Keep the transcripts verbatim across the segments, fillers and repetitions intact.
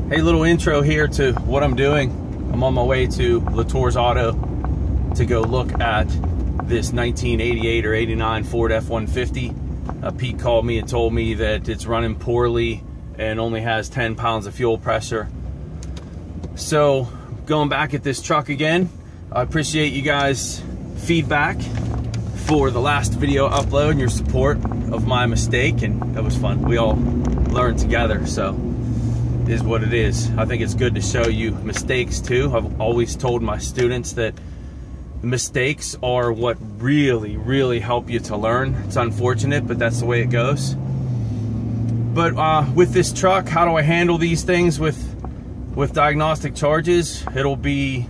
Hey, little intro here to what I'm doing. I'm on my way to Latour's Auto to go look at this nineteen eighty-eight or eighty-nine Ford F one fifty. Uh, Pete called me and told me that it's running poorly and only has ten pounds of fuel pressure. So going back at this truck again. I appreciate you guys' feedback for the last video upload and your support of my mistake, and that was fun. We all learned together, so it is what it is. I think it's good to show you mistakes too. I've always told my students that mistakes are what really, really help you to learn. It's unfortunate, but that's the way it goes. But uh, with this truck, how do I handle these things with, with diagnostic charges? It'll be,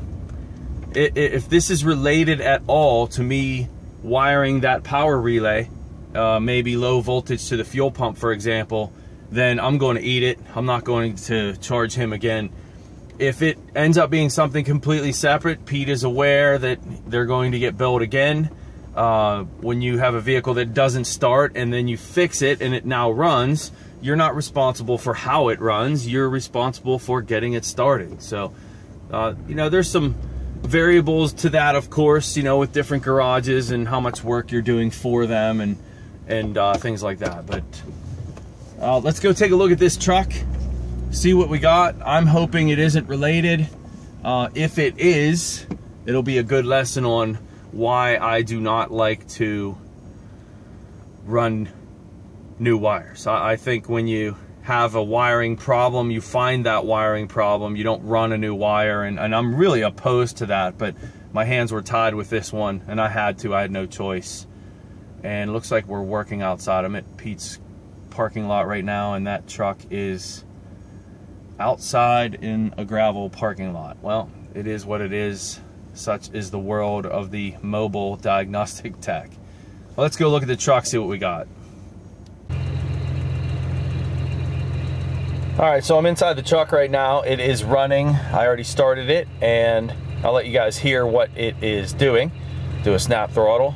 if this is related at all to me wiring that power relay, uh, maybe low voltage to the fuel pump, for example, then I'm going to eat it. I'm not going to charge him again. If it ends up being something completely separate, Pete is aware that they're going to get billed again. Uh, when you have a vehicle that doesn't start and then you fix it and it now runs, you're not responsible for how it runs. You're responsible for getting it started. So, uh, you know, there's some variables to that, of course, you know, with different garages and how much work you're doing for them and and uh, things like that. But uh, let's go take a look at this truck, see what we got. I'm hoping it isn't related. Uh, if it is, it'll be a good lesson on why I do not like to run new wires. I, I think when you have a wiring problem, you find that wiring problem, you don't run a new wire, and, and I'm really opposed to that, but my hands were tied with this one and I had to, I had no choice. And it looks like we're working outside. I'm at Pete's parking lot right now, and that truck is outside in a gravel parking lot. Well, it is what it is. Such is the world of the mobile diagnostic tech. Well, let's go look at the truck, see what we got. All right, so I'm inside the truck right now. It is running. I already started it, and I'll let you guys hear what it is doing. Do a snap throttle.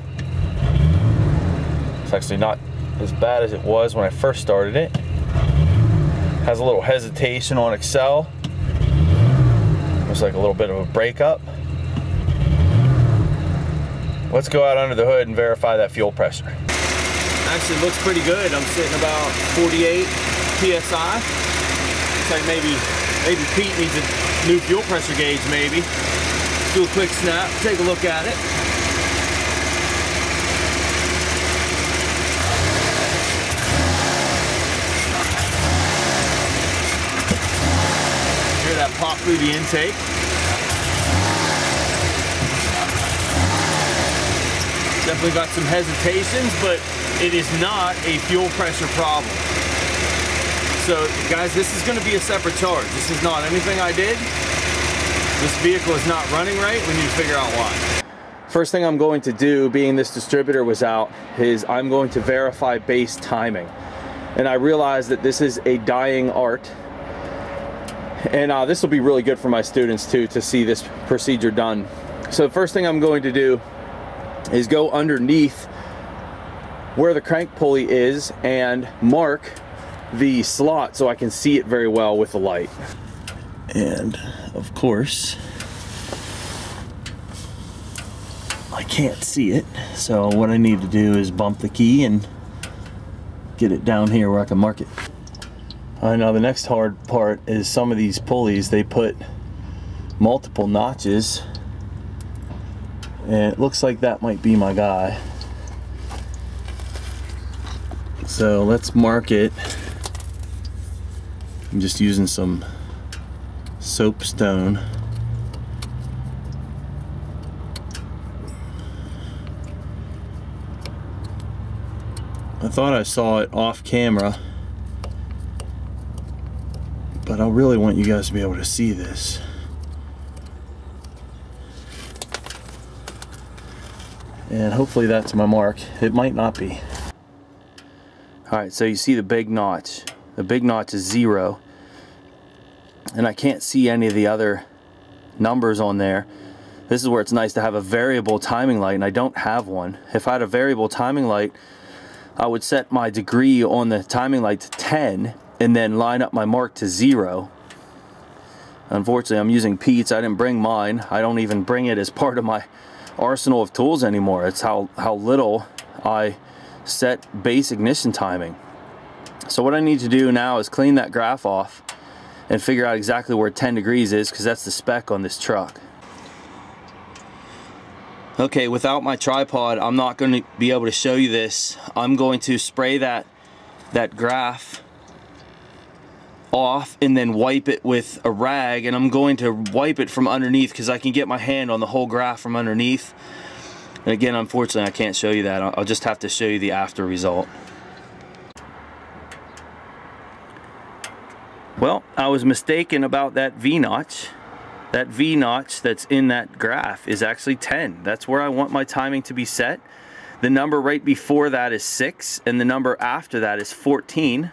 It's actually not as bad as it was when I first started it. Has a little hesitation on Excel. Looks like a little bit of a breakup. Let's go out under the hood and verify that fuel pressure. Actually looks pretty good. I'm sitting about forty-eight P S I. Looks like maybe, maybe Pete needs a new fuel pressure gauge, maybe. Let's do a quick snap, take a look at it. Hear that pop through the intake. Definitely got some hesitations, but it is not a fuel pressure problem. So guys, this is going to be a separate charge. This is not anything I did. This vehicle is not running right. We need to figure out why. First thing I'm going to do, being this distributor was out, is I'm going to verify base timing. And I realize that this is a dying art. And uh, this will be really good for my students too, to see this procedure done. So the first thing I'm going to do is go underneath where the crank pulley is and mark the slot so I can see it very well with the light. And of course I can't see it, so what I need to do is bump the key and get it down here where I can mark it. I know the next hard part is some of these pulleys, they put multiple notches, and it looks like that might be my guy. So let's mark it. I'm just using some soapstone. I thought I saw it off camera, but I really want you guys to be able to see this. And hopefully that's my mark. It might not be. Alright, so you see the big notch. The big notch is zero. And I can't see any of the other numbers on there. This is where it's nice to have a variable timing light, and I don't have one. If I had a variable timing light, I would set my degree on the timing light to ten and then line up my mark to zero. Unfortunately, I'm using Pete's. I didn't bring mine. I don't even bring it as part of my arsenal of tools anymore. It's how, how little I set base ignition timing. So what I need to do now is clean that graph off and figure out exactly where ten degrees is, because that's the spec on this truck. Okay, without my tripod, I'm not going to be able to show you this. I'm going to spray that, that graph off and then wipe it with a rag, and I'm going to wipe it from underneath because I can get my hand on the whole graph from underneath. And again, unfortunately, I can't show you that. I'll just have to show you the after result. Well, I was mistaken about that V-notch. That V-notch that's in that graph is actually ten. That's where I want my timing to be set. The number right before that is six, and the number after that is fourteen.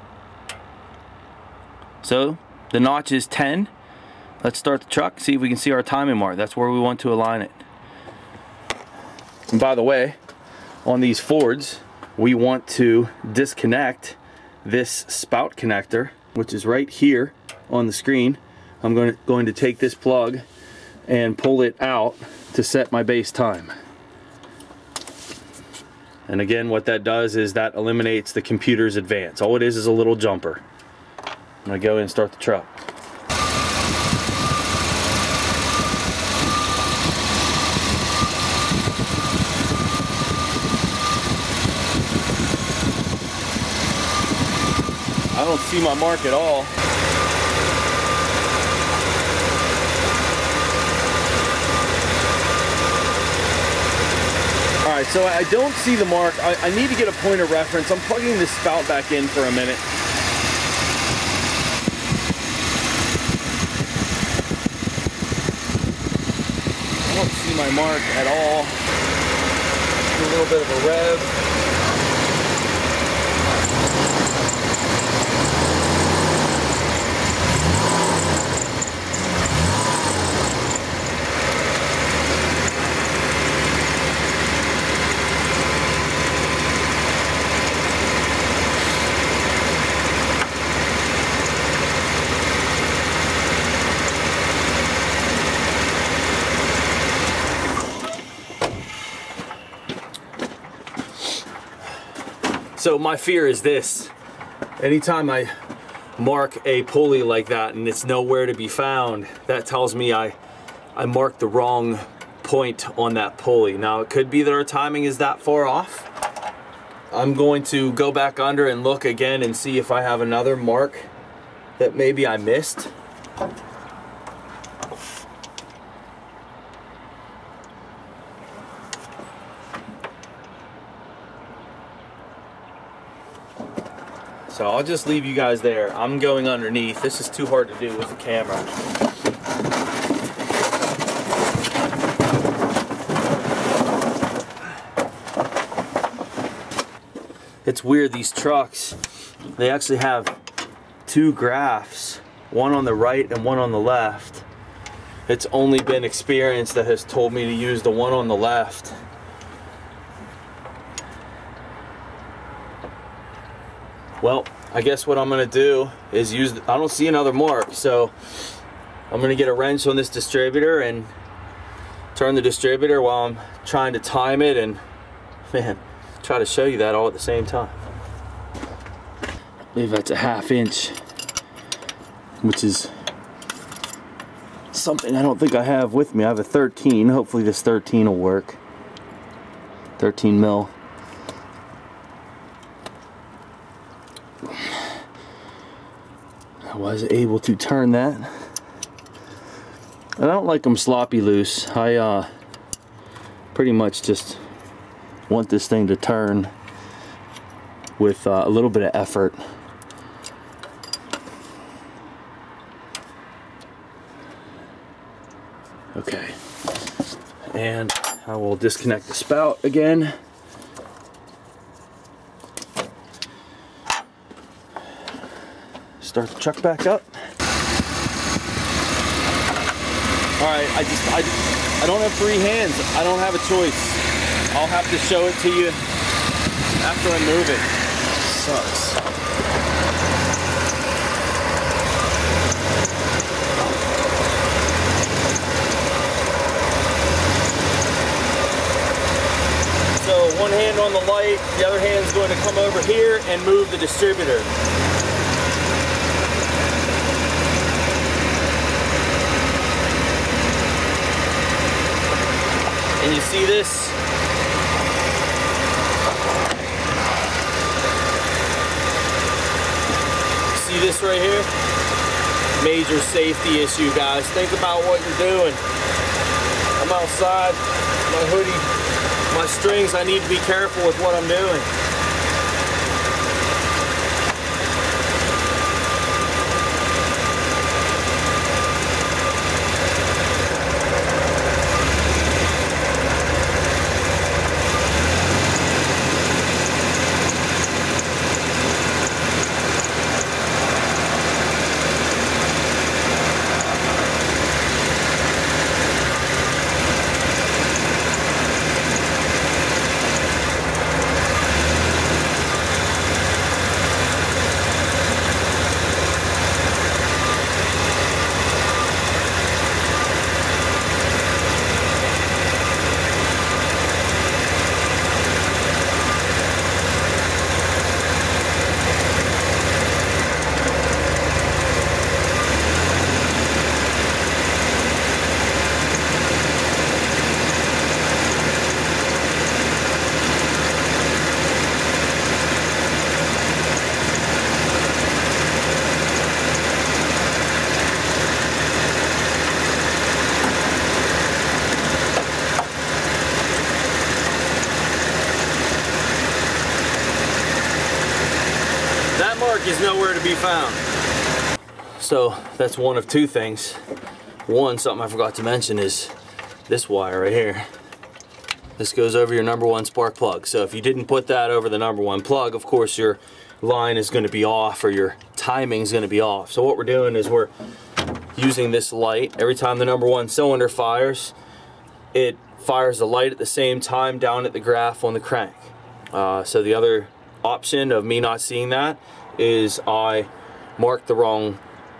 So the notch is ten. Let's start the truck, see if we can see our timing mark. That's where we want to align it. And by the way, on these Fords, we want to disconnect this spout connector, which is right here on the screen. I'm going to, going to take this plug and pull it out to set my base time. And again, what that does is that eliminates the computer's advance. All it is is a little jumper. I'm going to go in and start the truck. I don't see my mark at all. Alright, so I don't see the mark. I, I need to get a point of reference. I'm plugging this spout back in for a minute. I don't see my mark at all. A little bit of a rev. So my fear is this: anytime I mark a pulley like that and it's nowhere to be found, that tells me I, I marked the wrong point on that pulley. Now it could be that our timing is that far off. I'm going to go back under and look again and see if I have another mark that maybe I missed. So I'll just leave you guys there. I'm going underneath. This is too hard to do with the camera. It's weird, these trucks, they actually have two graphs, one on the right and one on the left. It's only been experience that has told me to use the one on the left. Well, I guess what I'm going to do is use, the, I don't see another mark, so I'm going to get a wrench on this distributor and turn the distributor while I'm trying to time it and, man, try to show you that all at the same time. I believe that's a half inch, which is something I don't think I have with me. I have a thirteen. Hopefully this thirteen will work. thirteen mil. I was able to turn that. I don't like them sloppy loose. I uh, pretty much just want this thing to turn with uh, a little bit of effort. Okay, and I will disconnect the spout again. Start the truck back up. All right, I just, I, I don't have free hands. I don't have a choice. I'll have to show it to you after I move it. Sucks. come over here and move the distributor. And you see this? See this right here? Major safety issue, guys. Think about what you're doing. I'm outside, my hoodie, my strings. I need to be careful with what I'm doing. Is nowhere to be found. So that's one of two things. One, something I forgot to mention is this wire right here. This goes over your number one spark plug. So if you didn't put that over the number one plug, of course your line is going to be off, or your timing is going to be off. So what we're doing is we're using this light. Every time the number one cylinder fires, it fires the light at the same time down at the graph on the crank. Uh, so the other option of me not seeing that is I marked the wrong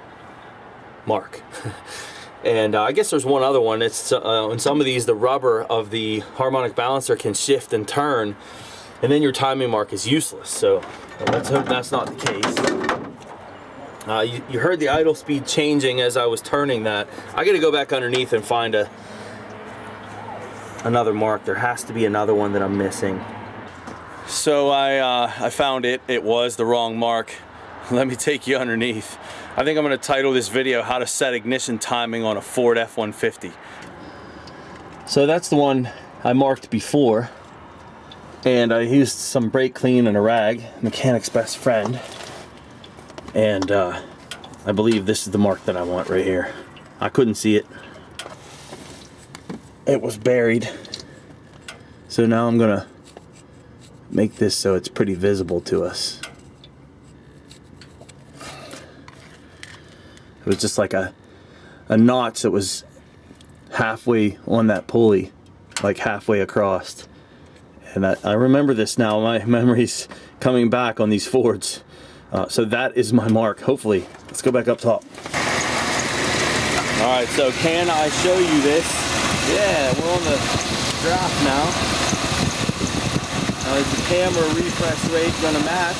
mark. And uh, I guess there's one other one. It's uh, in some of these, the rubber of the harmonic balancer can shift and turn, and then your timing mark is useless. So let's hope that's not the case. Uh, you, you heard the idle speed changing as I was turning that. I gotta go back underneath and find a another mark. There has to be another one that I'm missing. So I, uh, I found it. It was the wrong mark. Let me take you underneath. I think I'm going to title this video, How to Set Ignition Timing on a Ford F one fifty. So that's the one I marked before. And I used some brake clean and a rag, mechanic's best friend. And uh, I believe this is the mark that I want right here. I couldn't see it. It was buried. So now I'm going to make this so it's pretty visible to us. It was just like a a notch that was halfway on that pulley, like halfway across. And I, I remember this now. My memory's coming back on these Fords. Uh, so that is my mark, hopefully. Let's go back up top. Alright, so can I show you this? Yeah, we're on the graph now. Uh, is the camera refresh rate gonna match?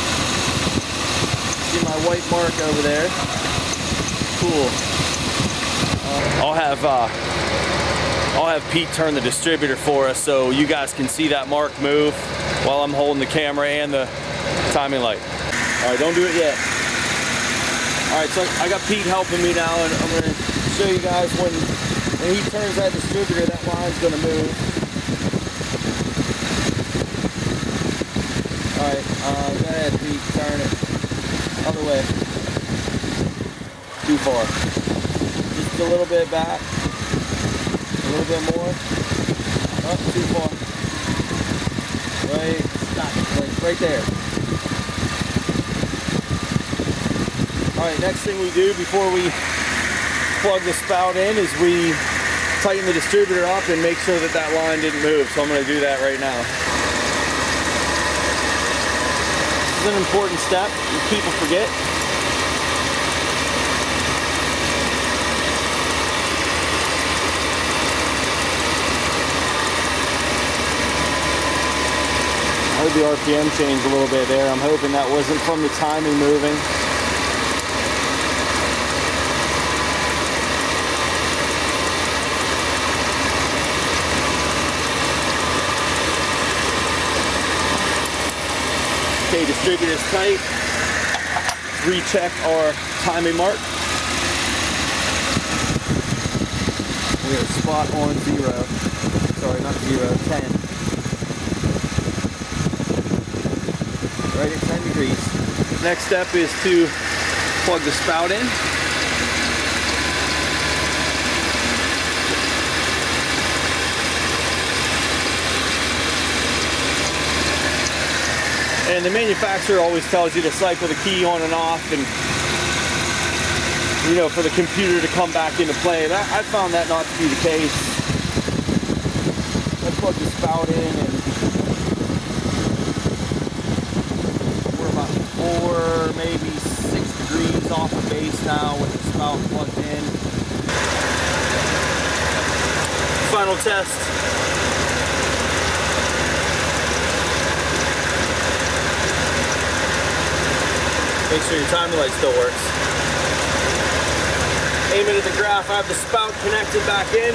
See my white mark over there? Cool. Uh, I'll have uh, I'll have Pete turn the distributor for us so you guys can see that mark move while I'm holding the camera and the timing light. All right, don't do it yet. All right, so I got Pete helping me now, and I'm gonna show you guys when when he turns that distributor, that line's gonna move. Alright, uh, go ahead, Pete, turn it. Other way. Too far. Just a little bit back. A little bit more. Up, too far. Right, stop. Right, right there. Alright, next thing we do before we plug the spout in is we tighten the distributor up and make sure that that line didn't move. So I'm going to do that right now. An important step that people forget. I hope the R P M change a little bit there. I'm hoping that wasn't from the timing moving. Okay, distributor's tight. Recheck our timing mark. We are spot on zero. Sorry, not zero, ten. Right at ten degrees. Next step is to plug the spout in. And the manufacturer always tells you to cycle the key on and off, and you know, for the computer to come back into play. That, I found that not to be the case. Let's plug the spout in, and we're about four, maybe six degrees off the base now with the spout plugged in. Final test. Make sure your timing light still works. Aim it at the graph. I have the spout connected back in.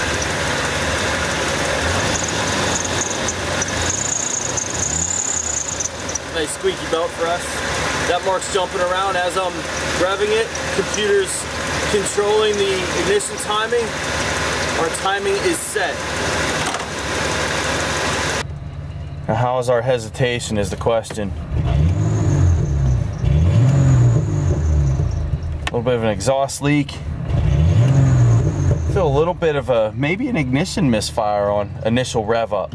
Nice squeaky belt for us. That mark's jumping around as I'm revving it. Computer's controlling the ignition timing. Our timing is set. Now, how is our hesitation is the question. A little bit of an exhaust leak. Feel a little bit of a, maybe an ignition misfire on initial rev up.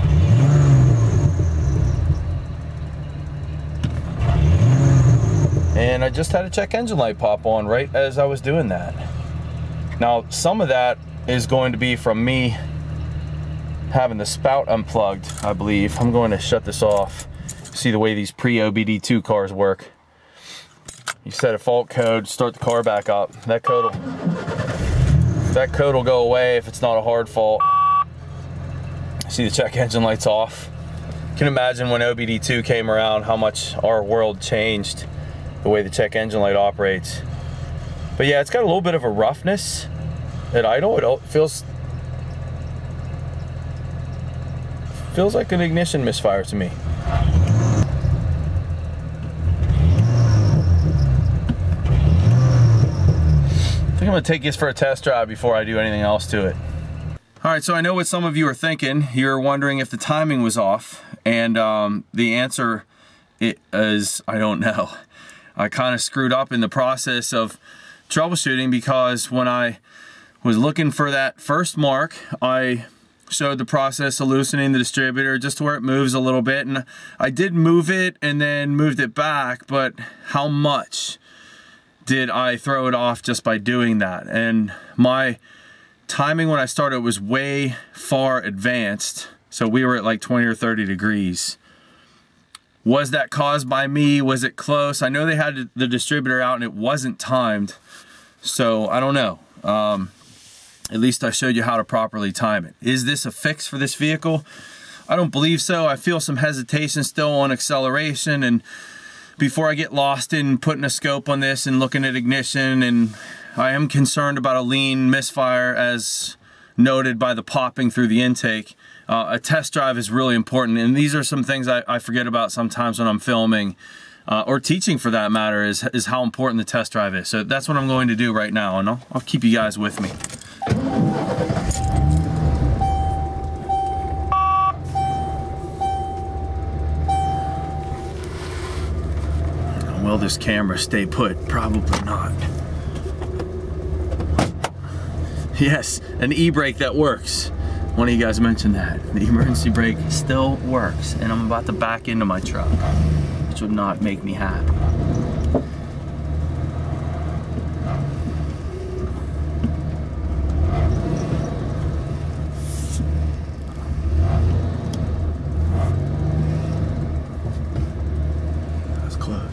And I just had a check engine light pop on right as I was doing that. Now, some of that is going to be from me having the spout unplugged, I believe. I'm going to shut this off. See the way these pre-O B D two cars work. You set a fault code, start the car back up. That code will, that code will go away if it's not a hard fault. See the check engine light's off. You can imagine when O B D two came around how much our world changed the way the check engine light operates. But yeah, it's got a little bit of a roughness at idle. It feels feels like an ignition misfire to me. I think I'm gonna take this for a test drive before I do anything else to it. All right, so I know what some of you are thinking. You're wondering if the timing was off, and um, the answer is I don't know. I kind of screwed up in the process of troubleshooting, because when I was looking for that first mark, I showed the process of loosening the distributor just to where it moves a little bit, and I did move it and then moved it back, but how much did I throw it off just by doing that? And my timing when I started was way far advanced, so we were at like twenty or thirty degrees. Was that caused by me? Was it close? I know they had the distributor out and it wasn't timed, so I don't know. Um, at least I showed you how to properly time it. Is this a fix for this vehicle? I don't believe so. I feel some hesitation still on acceleration, and before I get lost in putting a scope on this and looking at ignition, and I am concerned about a lean misfire as noted by the popping through the intake. Uh, a test drive is really important, and these are some things I, I forget about sometimes when I'm filming uh, or teaching for that matter, is, is how important the test drive is. So that's what I'm going to do right now, and I'll, I'll keep you guys with me. Will this camera stay put? Probably not. Yes, an e-brake that works. One of you guys mentioned that. The emergency brake still works, and I'm about to back into my truck, which would not make me happy. That was close.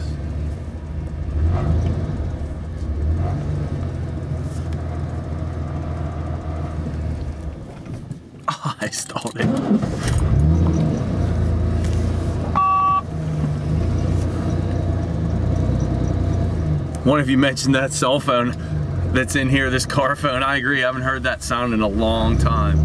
I stalled it. One of you mentioned that cell phone that's in here, this car phone. I agree, I haven't heard that sound in a long time.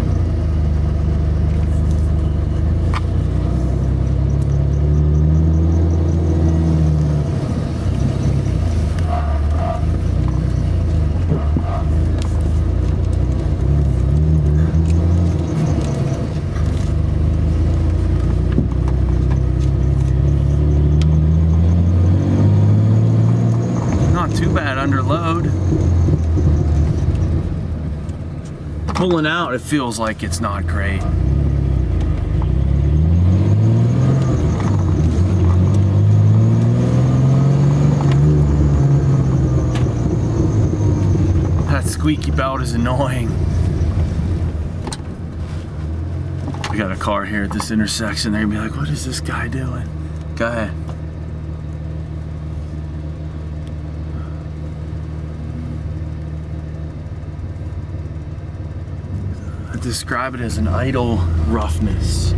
Too bad under load. Pulling out, it feels like it's not great. That squeaky belt is annoying. We got a car here at this intersection. They're gonna be like, what is this guy doing? Go ahead. Describe it as an idle roughness.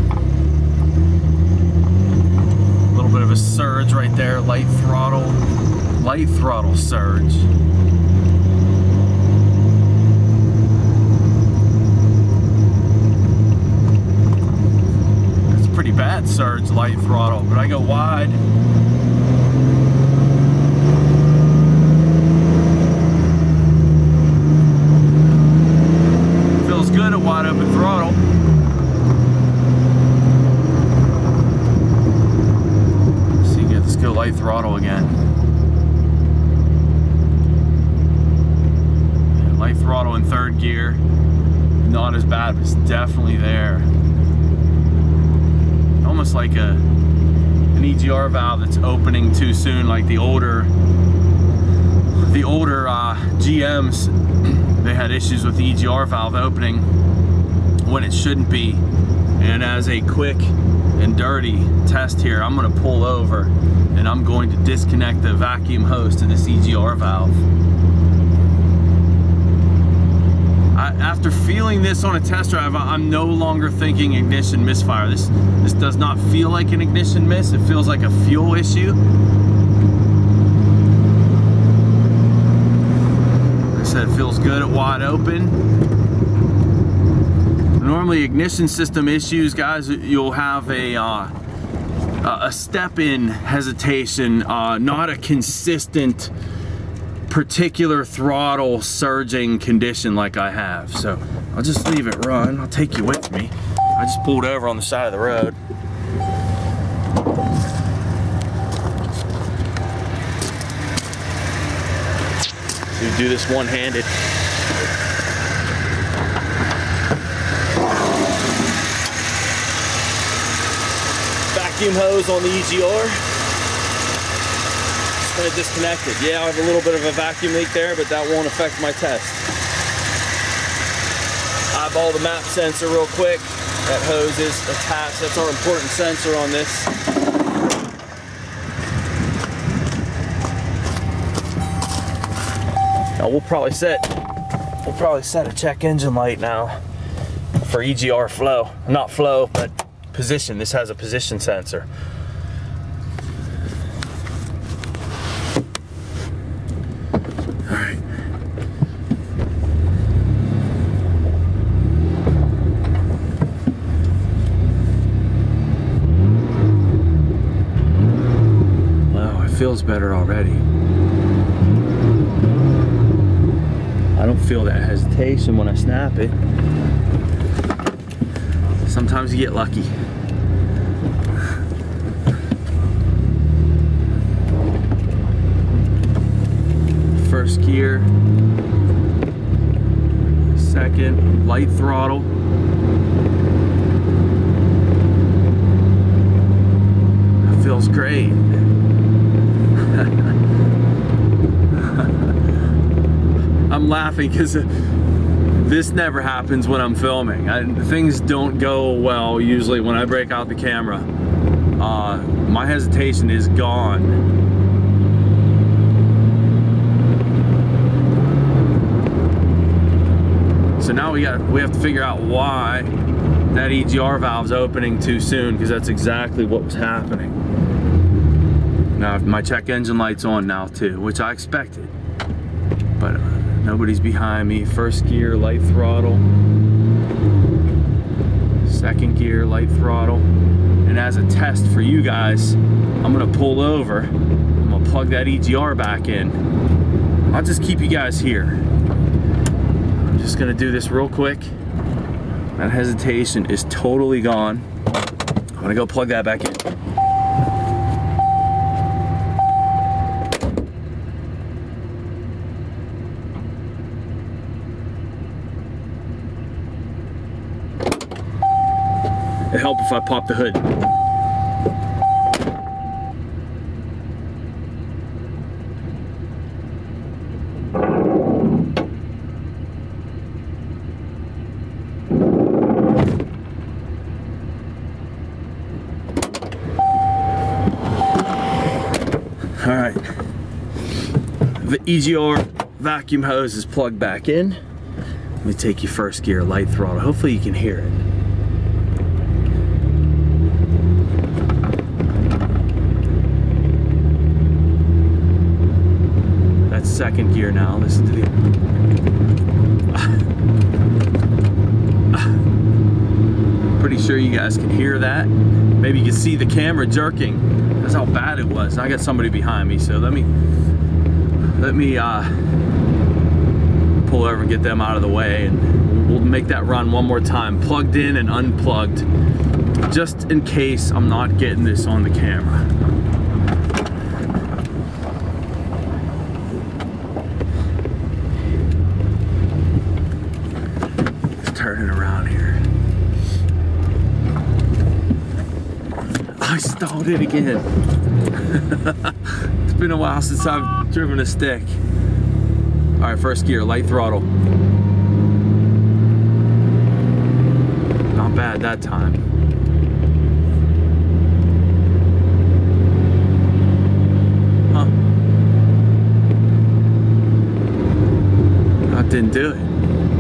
A little bit of a surge right there, light throttle, light throttle surge. It's a pretty bad surge, light throttle, but I go wide. Good at wide open throttle. See, let's go light throttle again. Yeah, light throttle in third gear, not as bad, but it's definitely there. Almost like a an E G R valve that's opening too soon, like the older the older uh, G Ms. They had issues with the E G R valve opening when it shouldn't be. And as a quick and dirty test here, I'm going to pull over and I'm going to disconnect the vacuum hose to this E G R valve. I, after feeling this on a test drive, I'm no longer thinking ignition misfire. This, this does not feel like an ignition miss. It feels like a fuel issue. It feels good at wide open. Normally ignition system issues, guys, you'll have a uh, a step-in hesitation, uh, not a consistent particular throttle surging condition like I have. So I'll just leave it run. I'll take you with me. I just pulled over on the side of the road. We do this one-handed. Vacuum hose on the E G R. Just kind of disconnected. Yeah, I have a little bit of a vacuum leak there, but that won't affect my test. Eyeball the map sensor real quick. That hose is attached. That's our important sensor on this. Now we'll probably set we'll probably set a check engine light now for E G R flow. Not flow, but position. This has a position sensor. All right. Wow, it feels better already. I don't feel that hesitation when I snap it. Sometimes you get lucky. First gear, second, light throttle. That feels great. I'm laughing because this never happens when I'm filming. I, things don't go well usually when I break out the camera. Uh, my hesitation is gone. So now we got we have to figure out why that E G R valve's opening too soon, because that's exactly what was happening. Now my check engine light's on now too, which I expected, but uh, nobody's behind me. First gear, light throttle. Second gear, light throttle. And as a test for you guys, I'm gonna pull over. I'm gonna plug that E G R back in. I'll just keep you guys here. I'm just gonna do this real quick. That hesitation is totally gone. I'm gonna go plug that back in. It'd help if I pop the hood. All right, the E G R vacuum hose is plugged back in. Let me take you first gear, light throttle. Hopefully you can hear it. That's second gear now. Listen to the... Pretty sure you guys can hear that. Maybe you can see the camera jerking. That's how bad it was. I got somebody behind me, so let me let me uh, pull over and get them out of the way, and we'll make that run one more time, plugged in and unplugged, just in case I'm not getting this on the camera. Let's turn it around here. I stalled it again. It's been a while since I've driven a stick. All right, first gear, light throttle. Not bad that time. Huh. That didn't do it.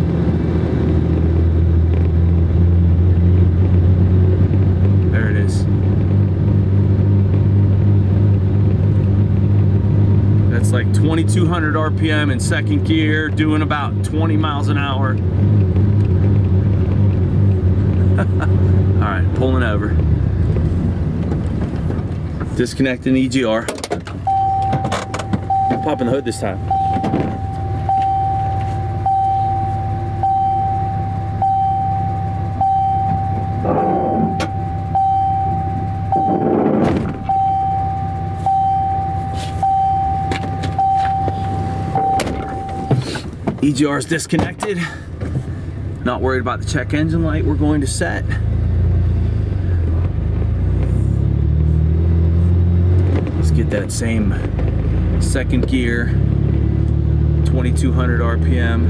There it is. That's like twenty-two hundred R P M in second gear, doing about twenty miles an hour. All right, pulling over. Disconnecting E G R. Popping the hood this time. E G R is disconnected. Not worried about the check engine light. We're going to set. Let's get that same second gear, twenty-two hundred R P M.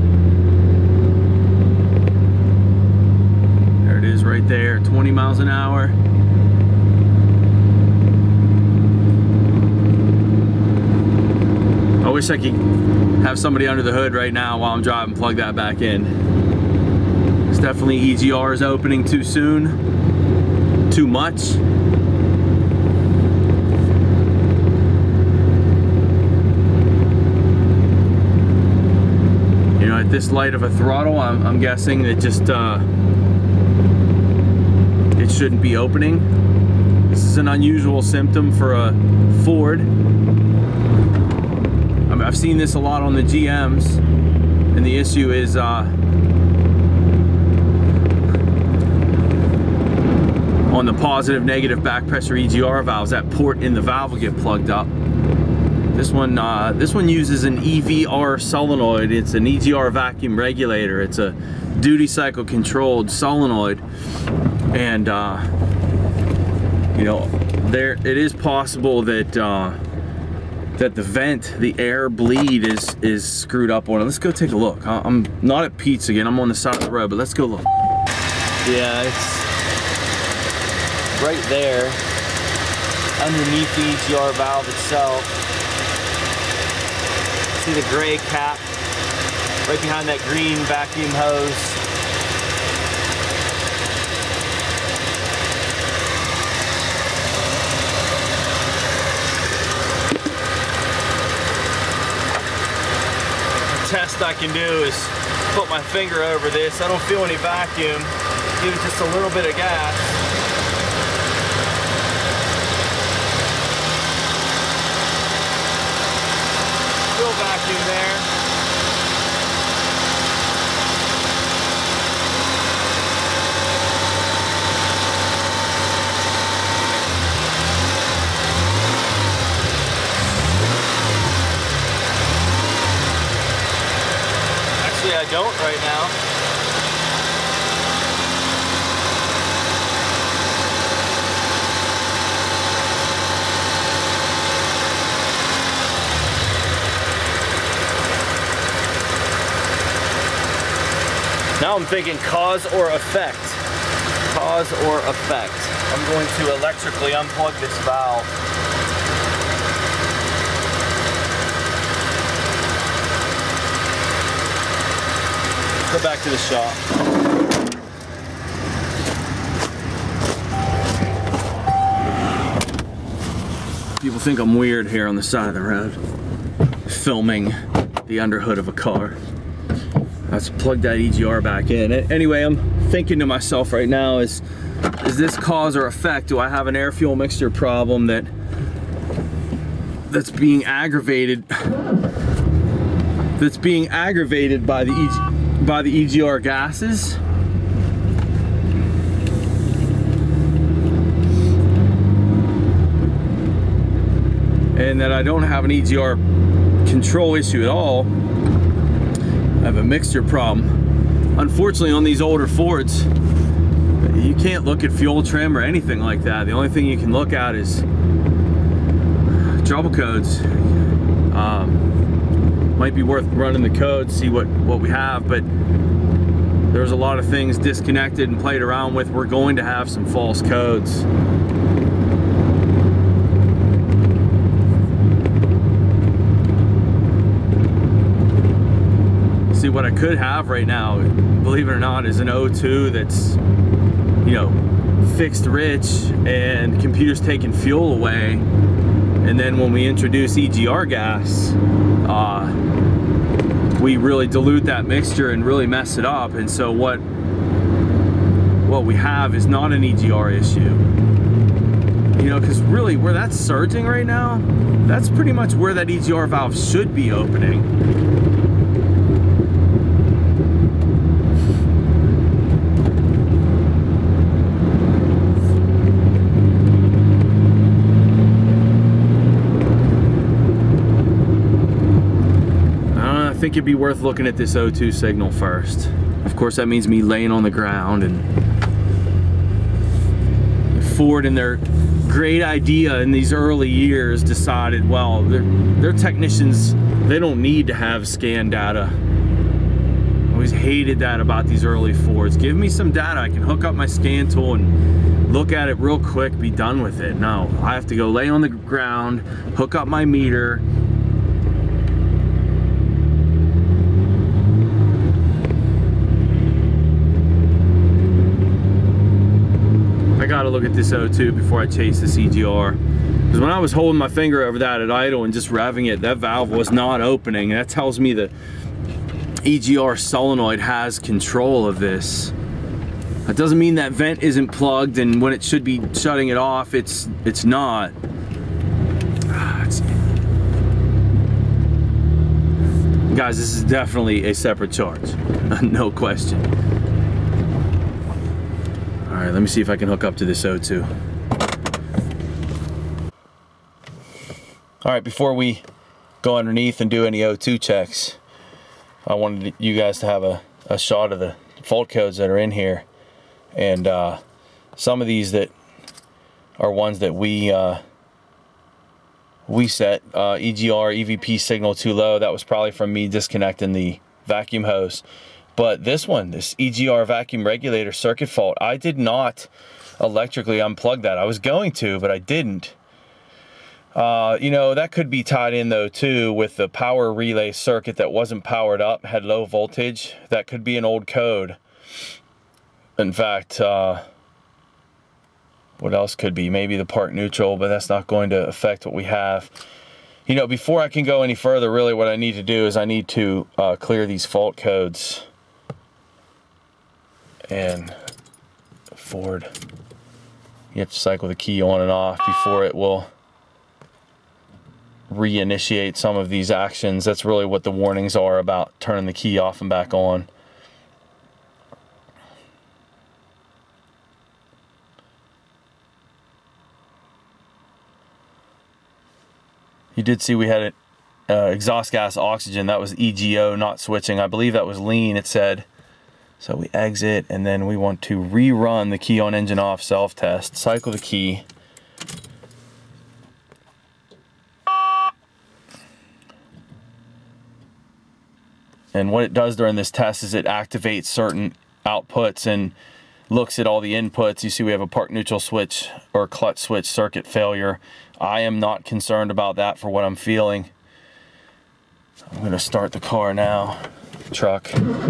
There it is right there, twenty miles an hour. I wish I could have somebody under the hood right now while I'm driving, plug that back in. It's definitely E G R is opening too soon, too much. You know, at this light of a throttle, I'm, I'm guessing that just uh, it shouldn't be opening. This is an unusual symptom for a Ford. I've seen this a lot on the G Ms, and the issue is uh, on the positive negative back pressure E G R valves, that port in the valve will get plugged up. This one uh, this one uses an E V R solenoid. It's an E G R vacuum regulator. It's a duty cycle controlled solenoid, and uh, you know, there it is possible that uh, that the vent, the air bleed is is screwed up on it. Let's go take a look. I'm not at Pete's again, I'm on the side of the road, but let's go look. Yeah, it's right there underneath the E G R valve itself. See the gray cap right behind that green vacuum hose. best I can do is put my finger over this. I don't feel any vacuum, give it just a little bit of gas. Feel vacuum there. I don't right now. Now I'm thinking cause or effect. Cause or effect. I'm going to electrically unplug this valve. Go back to the shop. People think I'm weird here on the side of the road, filming the underhood of a car. Let's plug that E G R back in. Anyway, I'm thinking to myself right now, is, is this cause or effect? Do I have an air-fuel mixture problem that that's being aggravated that's being aggravated by the E G R by the E G R gases? And that I don't have an E G R control issue at all. I have a mixture problem. Unfortunately, on these older Fords, you can't look at fuel trim or anything like that. The only thing you can look at is trouble codes. Um, might be worth running the code, see what what we have, but there's a lot of things disconnected and played around with. We're going to have some false codes. See, what I could have right now, believe it or not, is an O two that's, you know, fixed rich and computer's taking fuel away, and then when we introduce E G R gas, uh, we really dilute that mixture and really mess it up. And so what what we have is not an E G R issue. You know, because really where that's surging right now, that's pretty much where that E G R valve should be opening. I think it'd be worth looking at this O two signal first. Of course, that means me laying on the ground, and Ford, in their great idea in these early years, decided, well, their, their technicians, they don't need to have scan data. I always hated that about these early Fords. Give me some data, I can hook up my scan tool and look at it real quick, be done with it. No, I have to go lay on the ground, hook up my meter, I gotta look at this O two before I chase this E G R. Because when I was holding my finger over that at idle and just revving it, that valve was not opening. That tells me the E G R solenoid has control of this. That doesn't mean that vent isn't plugged, and when it should be shutting it off, it's it's not. It's... Guys, this is definitely a separate charge. No question. All right, let me see if I can hook up to this O two. All right, before we go underneath and do any O two checks, I wanted you guys to have a, a shot of the fault codes that are in here. And uh, some of these that are ones that we uh, we set. Uh, E G R, E V P signal too low. That was probably from me disconnecting the vacuum hose. But this one, this E G R vacuum regulator circuit fault, I did not electrically unplug that. I was going to, but I didn't. Uh, you know, that could be tied in though too with the power relay circuit that wasn't powered up, had low voltage. That could be an old code. In fact, uh, what else could be? Maybe the park neutral, but that's not going to affect what we have. You know, before I can go any further, really what I need to do is I need to uh, clear these fault codes. And Ford, you have to cycle the key on and off before it will reinitiate some of these actions. That's really what the warnings are about turning the key off and back on. You did see we had it, uh, exhaust gas oxygen. That was E G O, not switching. I believe that was lean, it said. So we exit, and then we want to rerun the key on engine off self-test. Cycle the key. And what it does during this test is it activates certain outputs and looks at all the inputs. You see we have a park neutral switch or clutch switch circuit failure. I am not concerned about that for what I'm feeling. I'm gonna start the car now, truck.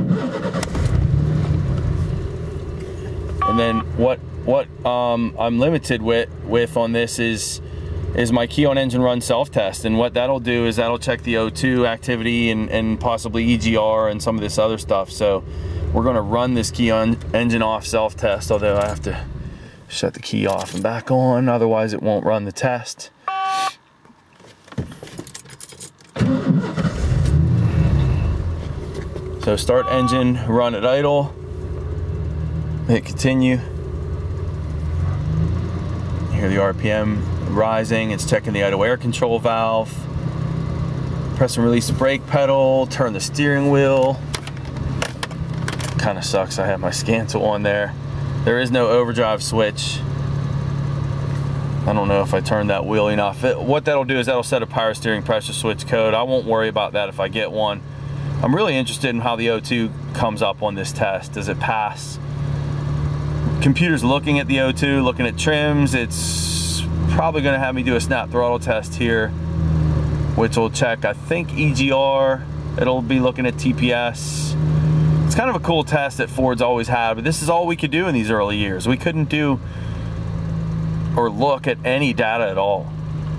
And then what what um, I'm limited with with on this is is my key on engine run self-test, and what that'll do is that'll check the O two activity and, and possibly E G R and some of this other stuff. So we're gonna run this key on engine off self-test, although I have to shut the key off and back on, otherwise it won't run the test. So start engine, run at idle, hit continue. You hear the R P M rising. It's checking the idle air control valve. Press and release the brake pedal, turn the steering wheel. Kind of sucks I have my scan tool on there. There is no overdrive switch. I don't know if I turned that wheel enough. It, what that'll do is that'll set a power steering pressure switch code. I won't worry about that if I get one. I'm really interested in how the O two comes up on this test. Does it pass? Computer's looking at the O two, looking at trims. It's probably gonna have me do a snap throttle test here, which will check, I think, E G R. It'll be looking at T P S. It's kind of a cool test that Ford's always had, but this is all we could do in these early years. We couldn't do or look at any data at all.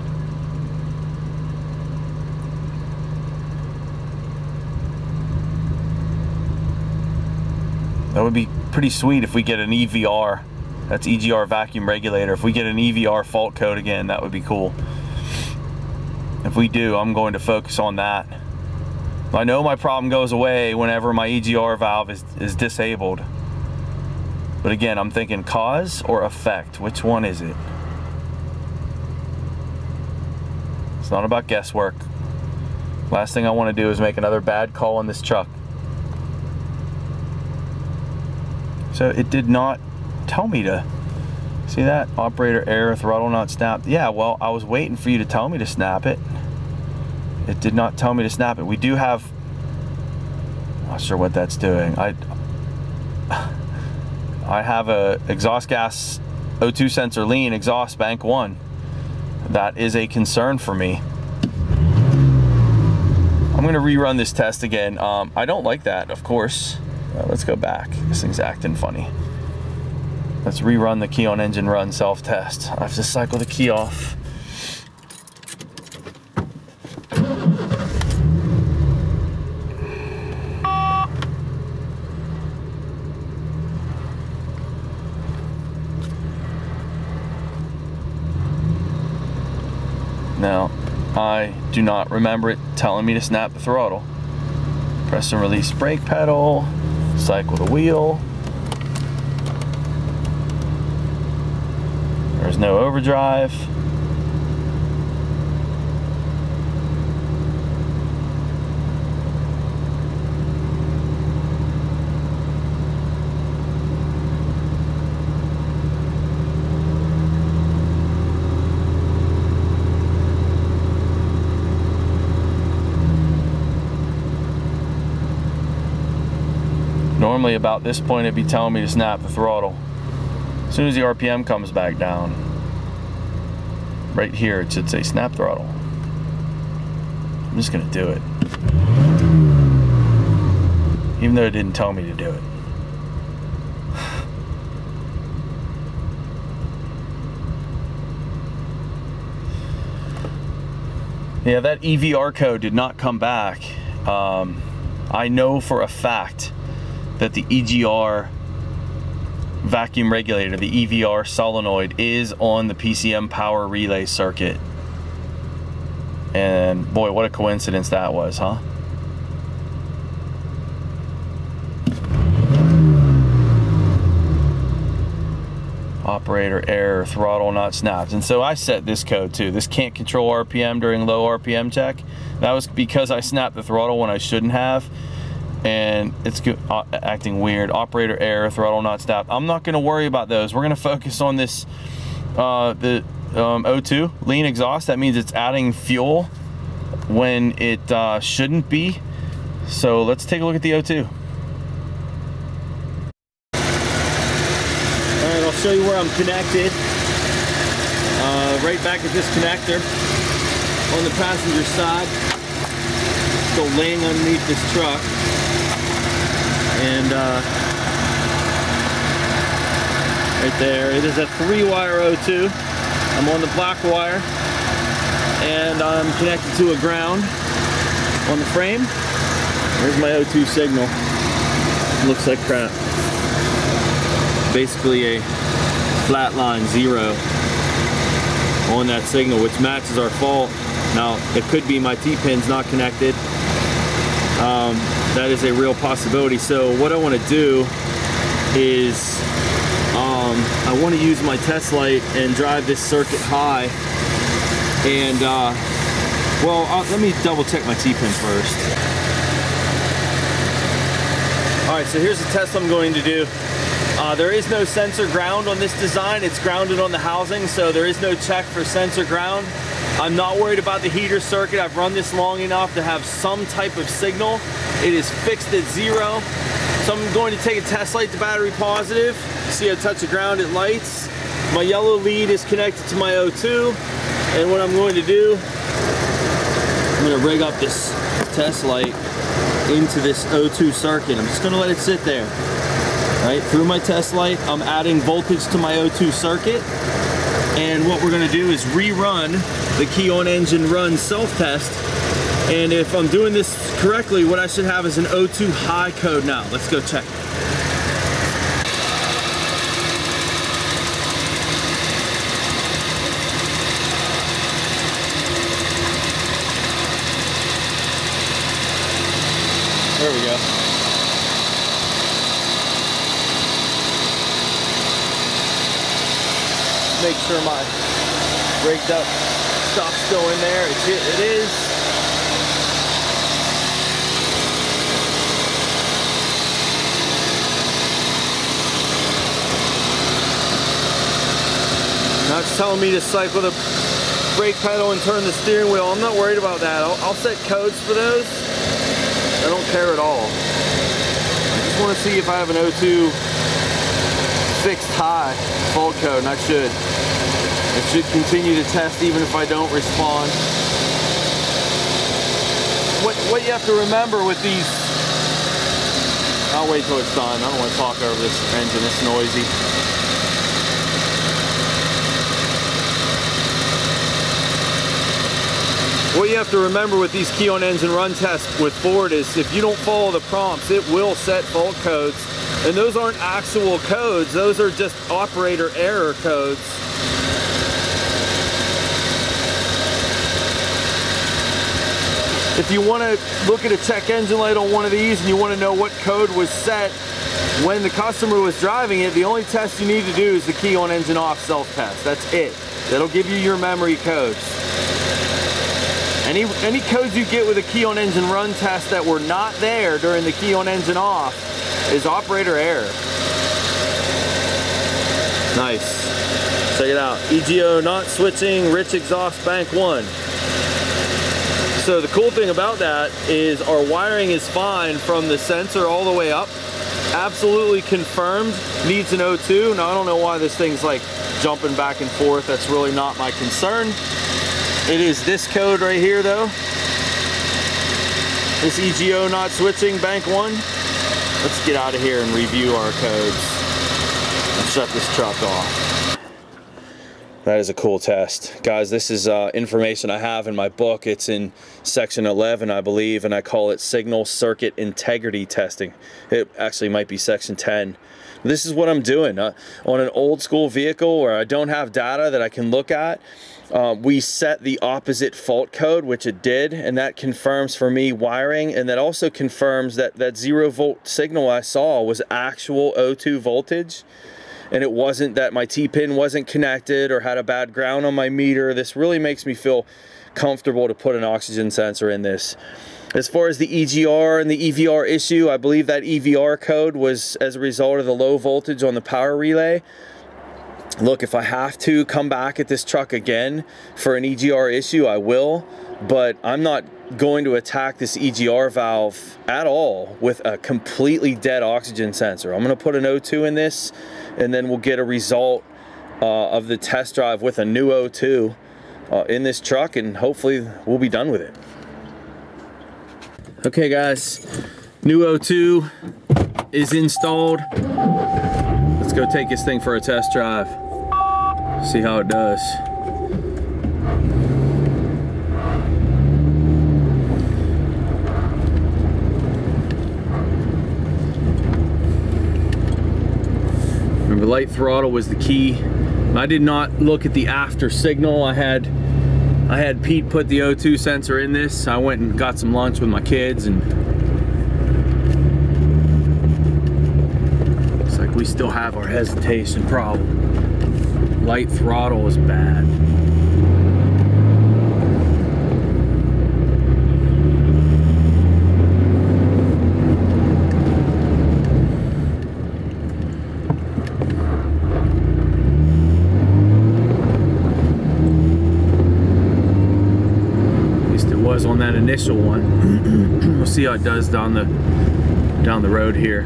That would be pretty sweet if we get an E V R. That's E G R vacuum regulator. If we get an E V R fault code again, that would be cool. If we do, I'm going to focus on that. I know my problem goes away whenever my E G R valve is, is disabled. But again, I'm thinking cause or effect. Which one is it? It's not about guesswork. Last thing I want to do is make another bad call on this truck. So it did not tell me to, see that? Operator error, throttle not snapped. Yeah, well, I was waiting for you to tell me to snap it. It did not tell me to snap it. We do have, not sure what that's doing. I, I have a exhaust gas O two sensor lean exhaust bank one. That is a concern for me. I'm gonna rerun this test again. Um, I don't like that, of course. Uh, let's go back. This thing's acting funny. Let's rerun the key on engine run self-test. I have to cycle the key off. Now, I do not remember it telling me to snap the throttle. Press and release brake pedal, cycle the wheel. There's no overdrive. Normally about this point it'd be telling me to snap the throttle. As soon as the R P M comes back down, right here it should say snap throttle. I'm just gonna do it. Even though it didn't tell me to do it. Yeah, that E V R code did not come back. Um, I know for a fact that the E G R vacuum regulator, the E V R solenoid, is on the P C M power relay circuit. And boy, what a coincidence that was, huh? Operator error, throttle not snapped. And so I set this code too. This can't control R P M during low R P M check. That was because I snapped the throttle when I shouldn't have. And it's uh, acting weird. Operator error, throttle not snapped. I'm not gonna worry about those. We're gonna focus on this, uh, the um, O two, lean exhaust. That means it's adding fuel when it uh, shouldn't be. So let's take a look at the O two. Alright, I'll show you where I'm connected. Uh, right back at this connector on the passenger side. Still laying underneath this truck. And uh, right there, it is a three wire O two. I'm on the black wire and I'm connected to a ground on the frame. There's my O two signal. Looks like crap. Basically a flat line zero on that signal, which matches our fault. Now, it could be my T-pin's not connected. Um, that is a real possibility. So what I want to do is um, I want to use my test light and drive this circuit high. And uh, well, I'll, let me double check my T-pin first. All right, so here's the test I'm going to do. Uh, there is no sensor ground on this design. It's grounded on the housing, so there is no check for sensor ground. I'm not worried about the heater circuit. I've run this long enough to have some type of signal. It is fixed at zero. So I'm going to take a test light to battery positive. See, I touch the ground, it lights. My yellow lead is connected to my O two. And what I'm going to do, I'm going to rig up this test light into this O two circuit. I'm just going to let it sit there. Right, through my test light, I'm adding voltage to my O two circuit. And what we're gonna do is rerun the key on engine run self-test. And if I'm doing this correctly, what I should have is an O two high code now. Let's go check. There we go. Make sure my rigged up stuff's still in there. It's, it is. Now it's telling me to cycle the brake pedal and turn the steering wheel. I'm not worried about that. I'll, I'll set codes for those. I don't care at all. I just want to see if I have an O two fixed high fault code, and I should. It should continue to test even if I don't respond. What, what you have to remember with these, I'll wait till it's done. I don't want to talk over this engine, it's noisy. What you have to remember with these key on engine run tests with Ford is if you don't follow the prompts, it will set fault codes. And those aren't actual codes, those are just operator error codes. If you want to look at a check engine light on one of these and you want to know what code was set when the customer was driving it, the only test you need to do is the key on engine off self-test. That's it. That'll give you your memory codes. Any, any codes you get with a key on engine run test that were not there during the key on engine off is operator error. Nice. Check it out. E G O not switching, rich exhaust bank one. So the cool thing about that is our wiring is fine from the sensor all the way up. Absolutely confirmed. Needs an O two. Now I don't know why this thing's like jumping back and forth. That's really not my concern. It is this code right here though. This E G O not switching bank one. Let's get out of here and review our codes and shut this truck off. That is a cool test. Guys, this is uh, information I have in my book. It's in section eleven, I believe, and I call it signal circuit integrity testing. It actually might be section ten. This is what I'm doing. Uh, on an old school vehicle where I don't have data that I can look at, uh, we set the opposite fault code, which it did, and that confirms for me wiring, and that also confirms that that zero volt signal I saw was actual O two voltage. And it wasn't that my T-pin wasn't connected or had a bad ground on my meter. This really makes me feel comfortable to put an oxygen sensor in this. As far as the E G R and the E V R issue, I believe that E V R code was as a result of the low voltage on the power relay. Look, if I have to come back at this truck again for an E G R issue, I will, but I'm not going to attack this E G R valve at all with a completely dead oxygen sensor. I'm going to put an O two in this, and then we'll get a result uh, of the test drive with a new O two uh, in this truck, and hopefully we'll be done with it. Okay guys, new O two is installed. Let's go take this thing for a test drive. See how it does. Remember, light throttle was the key. I did not look at the after signal. I had I had Pete put the O two sensor in this. I went and got some lunch with my kids, and it's like we still have our hesitation problem. Light throttle is bad. On that initial one. We'll see how it does down the down the road here.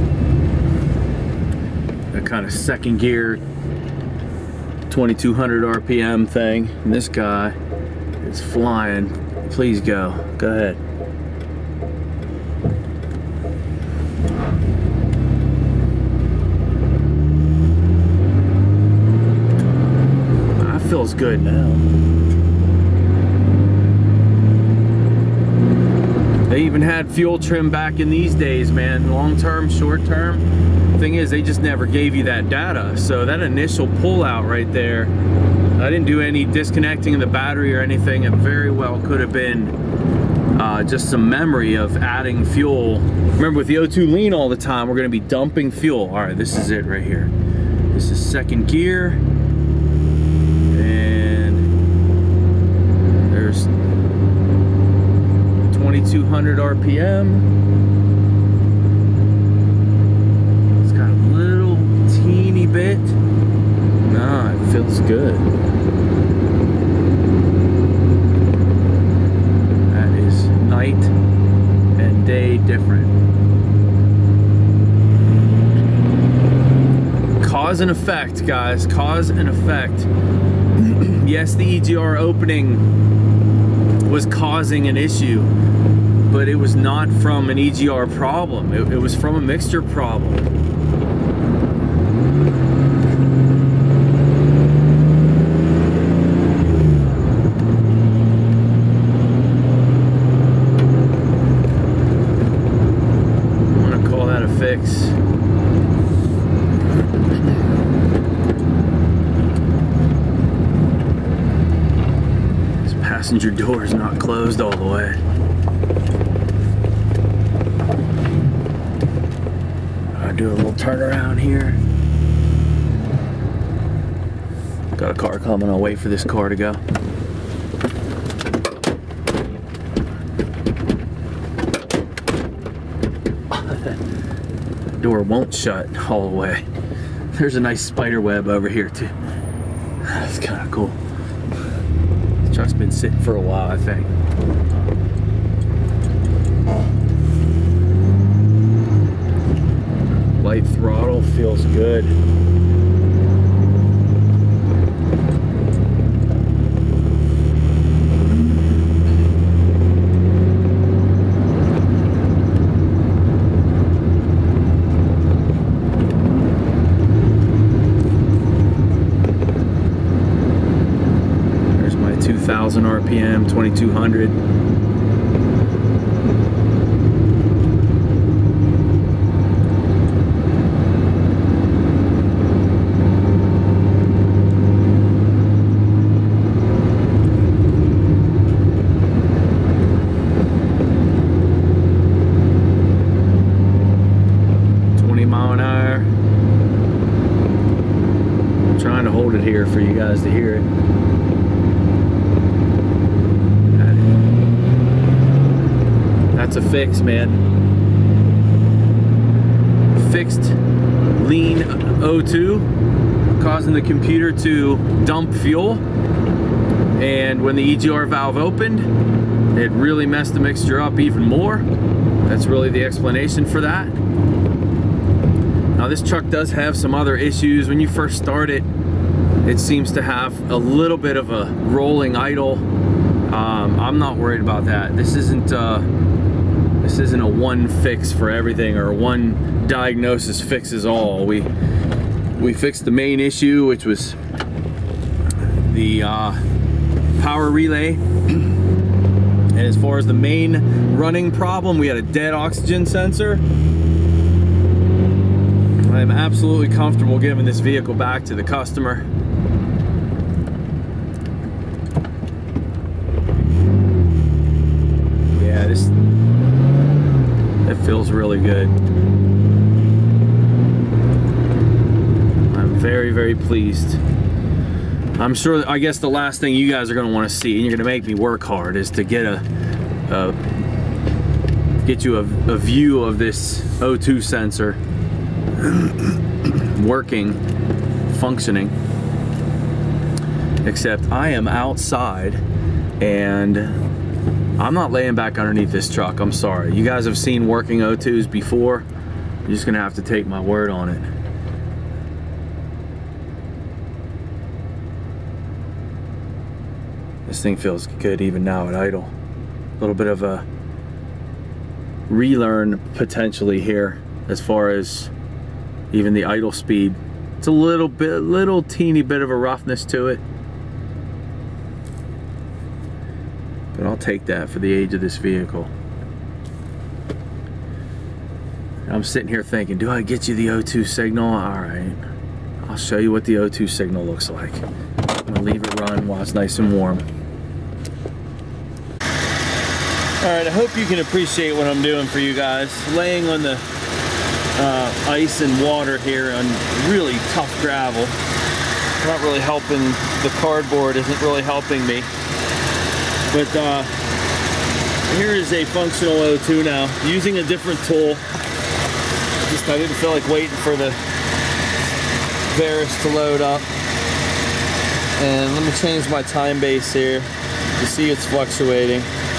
That kind of second gear twenty-two hundred R P M thing, and this guy is flying. Please go. Go ahead. That feels good now. They even had fuel trim back in these days, man. Long term, short term. Thing is, they just never gave you that data. So that initial pull out right there, I didn't do any disconnecting of the battery or anything. It very well could have been uh, just some memory of adding fuel. Remember, with the O two lean all the time, we're gonna be dumping fuel. All right, this is it right here. This is second gear. And there's twenty-two hundred R P M. It's got a little teeny bit. Nah, it feels good. That is night and day different. Cause and effect, guys. Cause and effect. Yes, the E G R opening was causing an issue, but it was not from an E G R problem. It, it was from a mixture problem. I'm gonna call that a fix. This passenger door is not closed all the way. Do a little turnaround here. Got a car coming. I'll wait for this car to go. The door won't shut all the way. There's a nice spider web over here too. That's kind of cool. The truck's been sitting for a while, I think. Light throttle feels good. thousand R P M, twenty-two hundred. Here for you guys to hear it. That's a fix, man. Fixed lean O two, causing the computer to dump fuel, and when the E G R valve opened, it really messed the mixture up even more. That's really the explanation for that. Now this truck does have some other issues. When you first start it, it seems to have a little bit of a rolling idle. Um, I'm not worried about that. This isn't uh, this isn't a one fix for everything, or one diagnosis fixes all. We we fixed the main issue, which was the uh, power relay. And as far as the main running problem, we had a dead oxygen sensor. I am absolutely comfortable giving this vehicle back to the customer. Yeah, this, it feels really good. I'm very, very pleased. I'm sure, I guess the last thing you guys are gonna wanna see, and you're gonna make me work hard, is to get a, a get you a, a view of this O two sensor working, functioning. Except I am outside and I'm not laying back underneath this truck. I'm sorry. You guys have seen working O twos before. You're just gonna have to take my word on it. This thing feels good even now at idle. A little bit of a relearn potentially here as far as even the idle speed. It's a little bit, little teeny bit of a roughness to it. But I'll take that for the age of this vehicle. I'm sitting here thinking, do I get you the O two signal? All right, I'll show you what the O two signal looks like. I'm gonna leave it run while it's nice and warm. All right, I hope you can appreciate what I'm doing for you guys. Laying on the uh, ice and water here on really tough gravel. Not really helping, the cardboard isn't really helping me. But uh, here is a functional O two now, using a different tool. Just I didn't feel like waiting for the Varus to load up. And let me change my time base here to see it's fluctuating.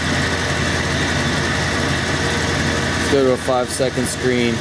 Let's go to a five second screen.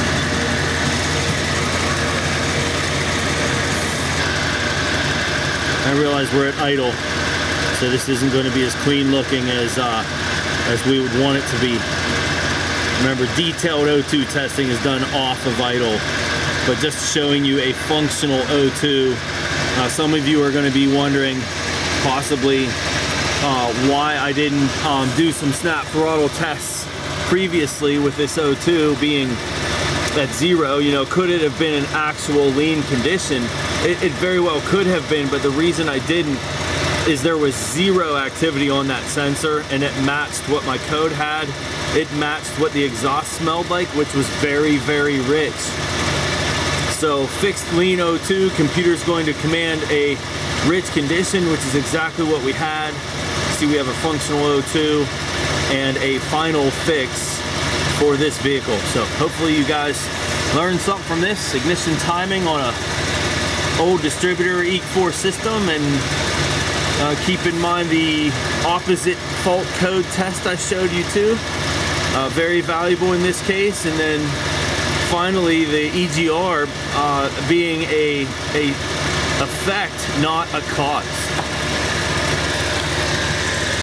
I realize we're at idle, so this isn't going to be as clean looking as uh, as we would want it to be. Remember, detailed O two testing is done off of idle, but just showing you a functional O two. Uh, some of you are going to be wondering possibly uh, why I didn't um, do some snap throttle tests previously with this O two being at zero. You know, could it have been an actual lean condition? It, it very well could have been, but the reason I didn't is there was zero activity on that sensor, and it matched what my code had. It matched what the exhaust smelled like, which was very, very rich. So fixed lean O two, computer's going to command a rich condition, which is exactly what we had. See, we have a functional O two and a final fix for this vehicle. So hopefully you guys learned something from this. Ignition timing on a old distributor E E C four system, and uh, keep in mind the opposite fault code test I showed you too. Uh, very valuable in this case. And then finally the E G R uh, being a, a effect, not a cause.